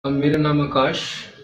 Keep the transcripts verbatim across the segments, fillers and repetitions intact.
मेरा नाम आकाश।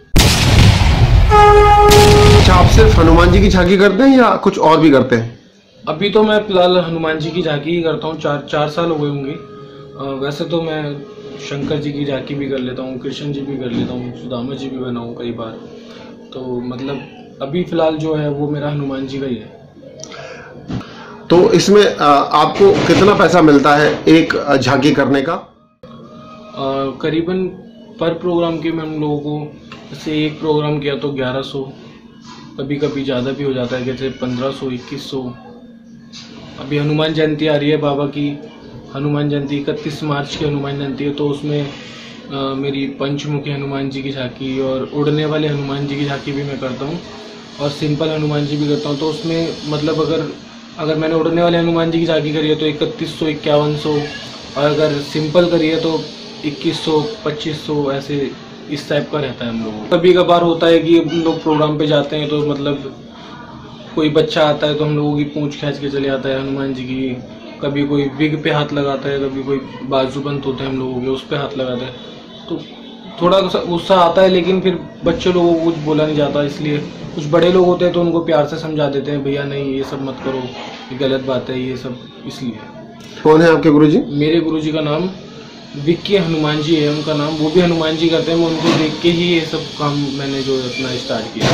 अच्छा, आप सिर्फ हनुमान जी की झांकी करते हैं या कुछ और भी करते हैं? अभी तो मैं फिलहाल हनुमान जी की झांकी ही करता हूँ। चार चार साल हो गए होंगे। वैसे तो मैं शंकर जी की झांकी भी कर लेता हूँ, कृष्ण जी भी कर लेता हूँ, सुदामा जी भी बना हूँ कई बार। तो मतलब अभी फिलहाल जो है वो मेरा हनुमान जी का ही है। तो इसमें आपको कितना पैसा मिलता है एक झांकी करने का? करीबन पर प्रोग्राम के में हम लोगों को, जैसे एक प्रोग्राम किया तो ग्यारह सौ, कभी कभी ज़्यादा भी हो जाता है, जैसे पंद्रह सौ, इक्कीस सौ। अभी हनुमान जयंती आ रही है बाबा की। हनुमान जयंती इकतीस मार्च की हनुमान जयंती है, तो उसमें आ, मेरी पंचमुखी हनुमान जी की झांकी और उड़ने वाले हनुमान जी की झांकी भी मैं करता हूँ, और सिंपल हनुमान जी भी करता हूँ। तो उसमें मतलब अगर अगर मैंने उड़ने वाले हनुमान जी की झांकी करी है तो इकतीस सौ, इक्यावन सौ, और अगर सिंपल करी है तो इक्कीस सौ, पच्चीस सौ, ऐसे इस टाइप का रहता है हम लोगों को। कभी कभार होता है कि हम लोग प्रोग्राम पे जाते हैं तो मतलब कोई बच्चा आता है तो हम लोगों की पूंछ खींच के चले आता है हनुमान जी की। कभी कोई विग पे हाथ लगाता है, कभी कोई बाजूबंद होते हैं हम लोगों के, उस पे हाथ लगाता है। तो थोड़ा गुस्सा आता है, लेकिन फिर बच्चे लोगों को कुछ बोला नहीं जाता, इसलिए कुछ बड़े लोग होते हैं तो उनको प्यार से समझा देते हैं, भैया नहीं ये सब मत करो, ये गलत बात है, ये सब। इसलिए। कौन है आपके गुरुजी? मेरे गुरुजी का नाम विक्की हनुमान जी है उनका नाम। वो भी हनुमान जी करते हैं। मैं उनको देख के ही ये सब काम मैंने जो अपना स्टार्ट किया।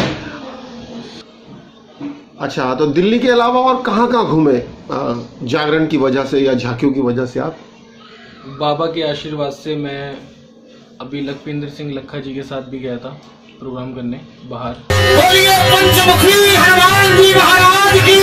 अच्छा, तो दिल्ली के अलावा और कहाँ कहाँ घूमे जागरण की वजह से या झांकियों की वजह से आप? बाबा के आशीर्वाद से मैं अभी लखविंदर सिंह लखा जी के साथ भी गया था प्रोग्राम करने बाहर। पंचमुखी हनुमान जी महाराज की।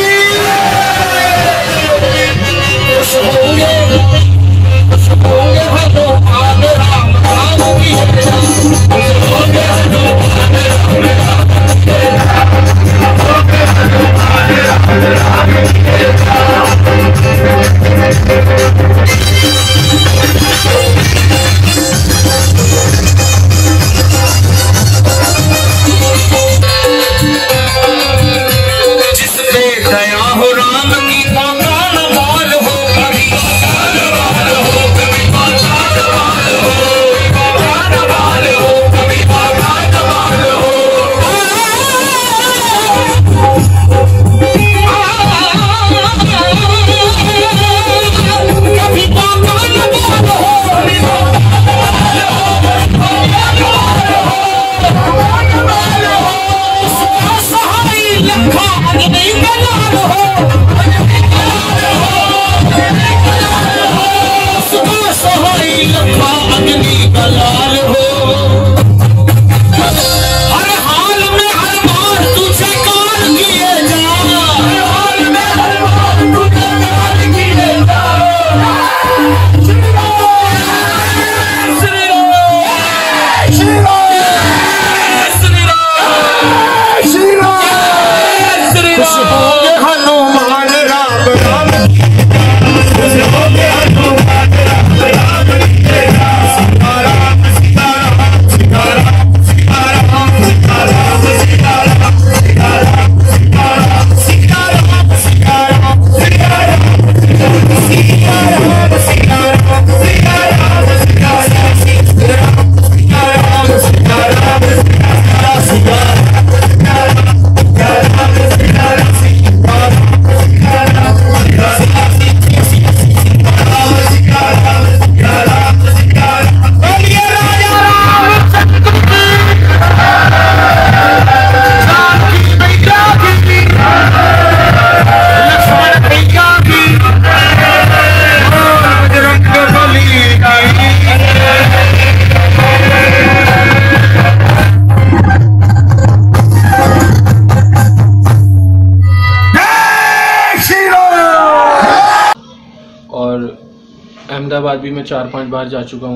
अहमदाबाद भी मैं चार पांच बार जा चुका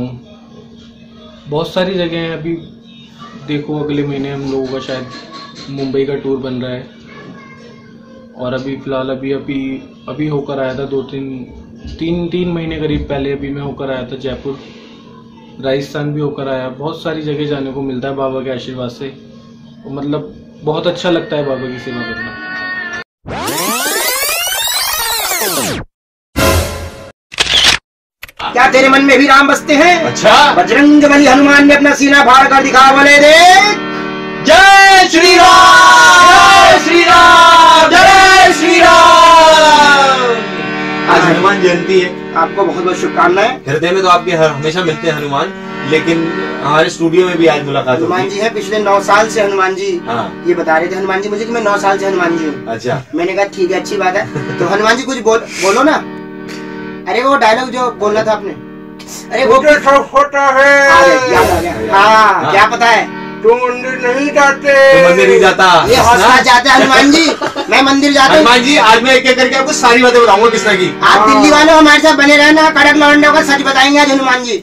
हूँ। बहुत सारी जगह हैं। अभी देखो अगले महीने हम लोगों का शायद मुंबई का टूर बन रहा है, और अभी फ़िलहाल अभी अभी अभी होकर आया था दो तीन तीन तीन महीने करीब पहले अभी मैं होकर आया था जयपुर। राजस्थान भी होकर आया। बहुत सारी जगह जाने को मिलता है बाबा के आशीर्वाद से, मतलब बहुत अच्छा लगता है बाबा की सेवा करना। क्या तेरे मन में भी राम बसते हैं? अच्छा। बजरंग बली हनुमान ने अपना सीना फाड़ कर दिखा, बोले देख जय श्री राम, जय श्री राम, जय श्री राम। आज हनुमान जयंती है, आपको बहुत बहुत शुभकामनाएं। हृदय में तो आपके हर हमेशा मिलते हैं हनुमान, लेकिन हमारे स्टूडियो में भी आज मुलाकात हनुमान होगी। जी है पिछले नौ साल से हनुमान जी हाँ। ये बता रहे थे हनुमान जी मुझे कि मैं नौ साल से हनुमान जी हूँ। अच्छा। मैंने कहा ठीक है, अच्छी बात है। तो हनुमान जी कुछ बोल बोलो ना। अरे वो डायलॉग जो बोलना था आपने, अरे वो होता है। आ गया, याद आ गया। हाँ, क्या पता है? तू मंदिर नहीं जाते। तो मंदिर नहीं जाता। ये हौसला जाता है हनुमान जी, मैं मंदिर जाता हूँ। हनुमान जी आज मैं एक एक करके आपको सारी बातें बताऊंगा किसना की। आप दिल्ली वालों हमारे साथ बने रहना, कड़क लौंडों का सच बताएंगे आज हनुमान जी।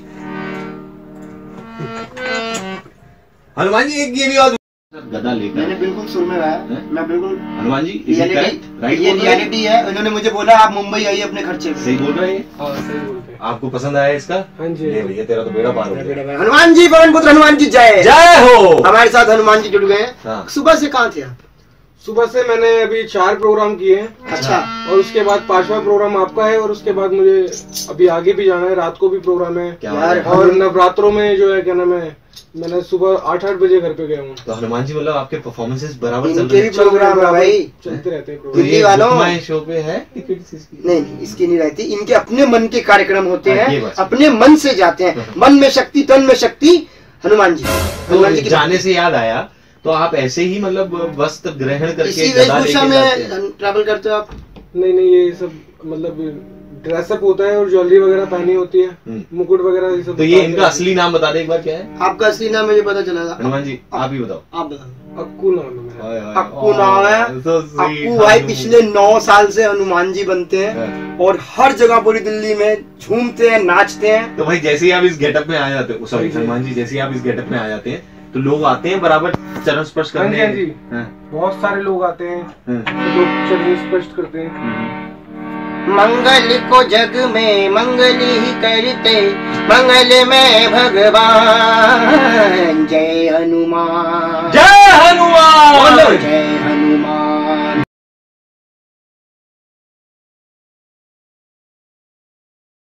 हनुमान जी एक ये भी बात, गदा लेकर मैंने बिल्कुल सुन में आया, मैं बिल्कुल हनुमान जी रियलिटी, ये रियलिटी है। उन्होंने मुझे बोला आप मुंबई आइए अपने खर्चे पे। सही बोल रहे हैं। हाँ सही बोलते हैं। आपको पसंद आया इसका? हाँ जी। ले भैया तेरा तो बेड़ा पार हो गया। हनुमान जी पवन पुत्र हनुमान जी जय जय हो। हमारे साथ हनुमान जी जुड़ गए हैं। हाँ। सुबह से कहाँ थे आप? सुबह से मैंने अभी चार प्रोग्राम किए हैं। अच्छा। और उसके बाद पांचवा प्रोग्राम आपका है, और उसके बाद मुझे अभी आगे भी जाना है, रात को भी प्रोग्राम है। क्या यार, बात है। और नवरात्रों में जो है क्या नाम है, मैंने सुबह आठ आठ बजे घर पे गया हूँ। तो हनुमान जी मतलब आपके परफॉर्मेंसेस बराबर चल इनके रहे भी हैं? प्रोग्राम है भाई, चलते रहते हैं तो प्रोग्राम। दिल्ली ये वालों। बुक माई शो पे है टिकट इसकी? नहीं नहीं, इसकी नहीं रहती। इनके अपने मन के कार्यक्रम होते हाँ, ये हैं, बात। अपने मन से जाते हैं। मन में शक्ति, तन में शक्ति, हनुमान जी। तो हनुमान जी की जाने से याद आया, तो आप ऐसे ही मतलब वस्त्र ग्रहण करके इसी गदा वेशभूषा लेके जाते हैं? में ट्रैवल करते हो आप? नहीं नहीं, ये सब मतलब ड्रेसअप होता है और ज्वेलरी वगैरह पहनी होती है, हम्म। मुकुट वगैरह ये सब। तो ये इनका असली नाम बता दे एक बार, क्या है? आपका असली नाम मुझे पता चला था। हनुमान जी आप ही बताओ। आप बताओ। अक्कू नाम है मेरा। हाय, हाय, अक्कू नाम है। oh, so sweet, अक्कू भाई हनुमान। पिछले नौ साल से हनुमान जी बनते हैं हाँ। और हर जगह पूरी दिल्ली में झूमते हैं, नाचते हैं। तो भाई जैसे ही आप इस गेटअप में आ जाते हो, सॉरी हनुमान जी, जैसे ही आप इस गेटअप में आ जाते हैं तो लोग आते हैं बराबर चरण स्पर्श करने? हाँ जी, हाँ। बहुत सारे लोग आते हैं, हाँ। लोग चरण स्पर्श करते हैं। हम्म। मंगल को जग में मंगल ही करते, मंगल में भगवान। जय हनुमान, जय हनुमान, बोलो जय